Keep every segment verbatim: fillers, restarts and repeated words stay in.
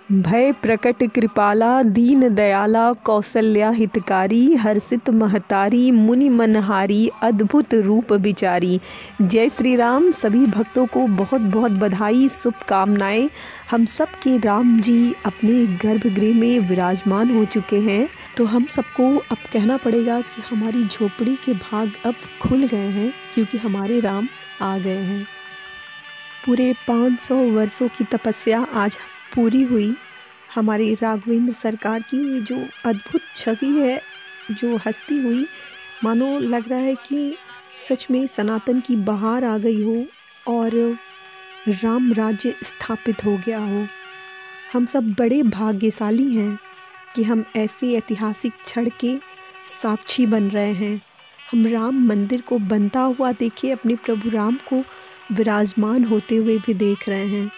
भय प्रकट कृपाला दीन दयाला कौसल्या हितकारी हर्षित महतारी मुनि मनहारी अद्भुत रूप बिचारी। जय श्री राम। सभी भक्तों को बहुत बहुत बधाई, शुभकामनाएं। हम सब के राम जी अपने गर्भगृह में विराजमान हो चुके हैं, तो हम सबको अब कहना पड़ेगा कि हमारी झोपड़ी के भाग अब खुल गए हैं, क्योंकि हमारे राम आ गए हैं। पूरे पाँच सौ वर्षों की तपस्या आज पूरी हुई। हमारे राघवेंद्र सरकार की ये जो अद्भुत छवि है, जो हस्ती हुई, मानो लग रहा है कि सच में सनातन की बहार आ गई हो और राम राज्य स्थापित हो गया हो। हम सब बड़े भाग्यशाली हैं कि हम ऐसे ऐतिहासिक क्षण के साक्षी बन रहे हैं। हम राम मंदिर को बनता हुआ देखे, अपने प्रभु राम को विराजमान होते हुए भी देख रहे हैं।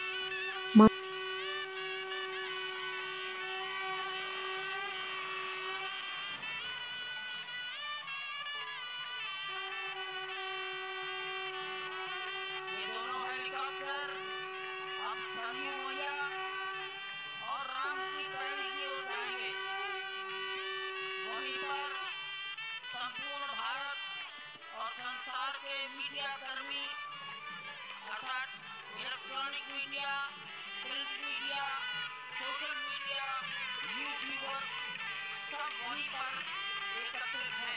ये दोनों हेलीकॉप्टर अब सरयू मैया और राम की पैड़ी की ओर जाएंगे। वहीं पर संपूर्ण भारत और संसार के मीडिया कर्मी अर्थात electronic media, print media, social media, youtuber सब वहीं पर एकत्रित हैं।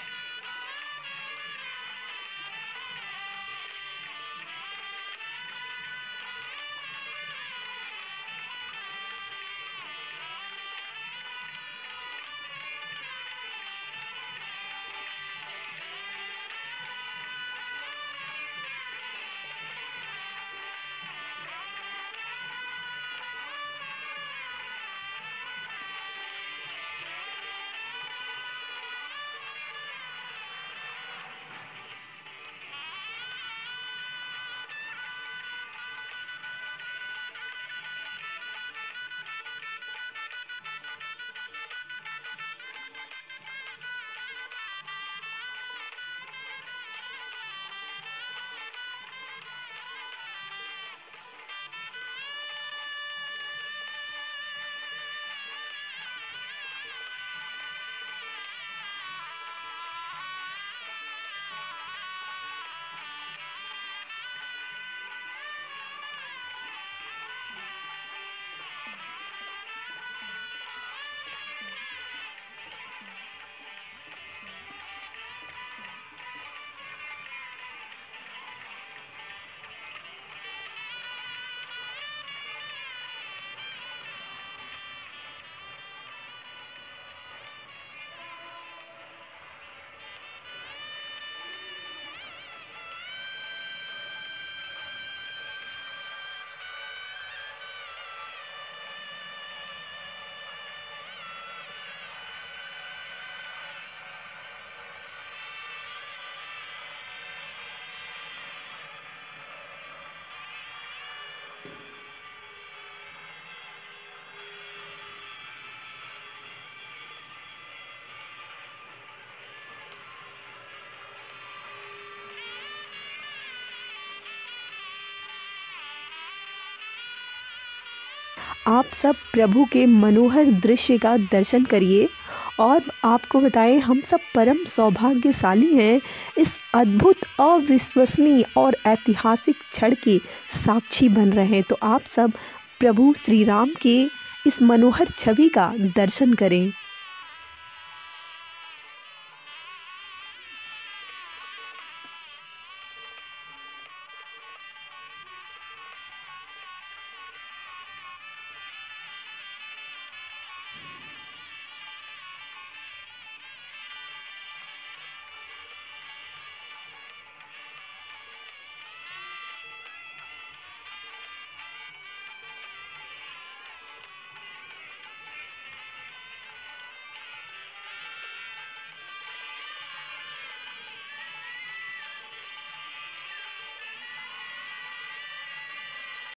आप सब प्रभु के मनोहर दृश्य का दर्शन करिए और आपको बताएं, हम सब परम सौभाग्यशाली हैं, इस अद्भुत, अविश्वसनीय और ऐतिहासिक क्षण के साक्षी बन रहे हैं। तो आप सब प्रभु श्री राम के इस मनोहर छवि का दर्शन करें।